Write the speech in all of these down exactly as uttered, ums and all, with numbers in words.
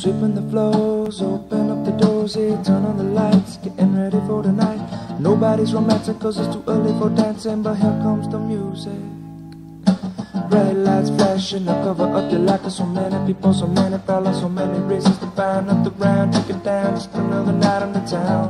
Sweeping the floors, open up the doors, yeah, turn on the lights, getting ready for the night. Nobody's romantic cause it's too early for dancing, but here comes the music. Bright lights flashing, I cover up your light. So many people, so many fellas, so many reasons to find up the ground. Take it down, just another night in the town.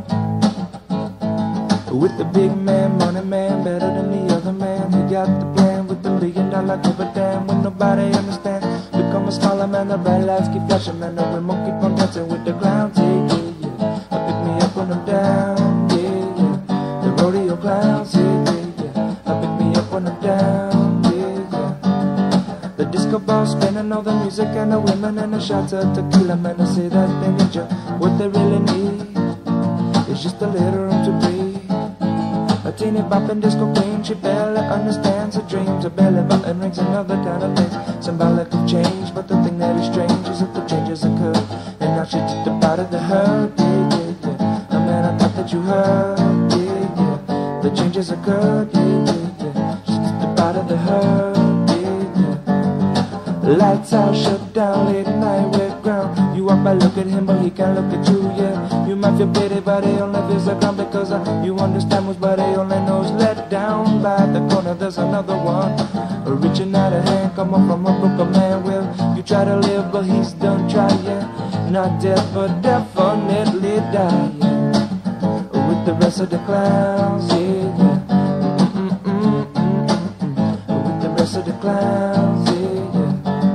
With the big man, money man, better than the other man. He got the plan with the million dollar cover dam. When nobody understands, become a smaller man. The bright lights keep flashing, man. The women keep on dancing with the clowns, yeah, yeah, yeah. Pick me up when I'm down, yeah, yeah. The rodeo clowns, yeah, yeah, yeah. Pick me up when I'm down, yeah, yeah. The disco ball spinning, all the music and the women and the shots of tequila, man. I say that they need you. What they really need is just a little room to breathe. A teeny bopping disco queen, she barely understands her dreams. Her belly button rings and other kind of things, symbolic of change. But the thing that is strange is that the changes occur, and now she's just a part of the herd, yeah, yeah, yeah. Oh man, I thought that you heard, yeah, yeah. The changes occurred, yeah, yeah, yeah. She's just a part of the herd, yeah, yeah. Lights out, shut down, late night, wet ground. You walk by, look at him, but he can't look at you, yeah. You might feel pity, but he only feels the ground because uh, you understand what's, but he only knows let down. By the corner, there's another one, uh, reaching out a hand, coming from a broken man. Well, you try to live, but he's done trying. Not dead, but definitely dying. With the rest of the clowns, yeah, yeah. Mm -mm -mm -mm -mm -mm. With the rest of the clowns, yeah, yeah.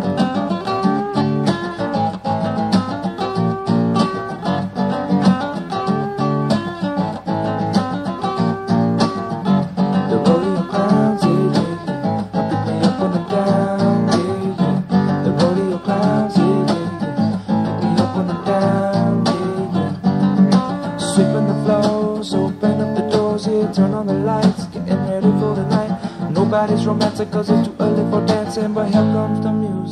Sweeping the floors, open up the doors, yeah, turn on the lights, getting ready for the night. Nobody's romantic cause it's too early for dancing, but here comes the music.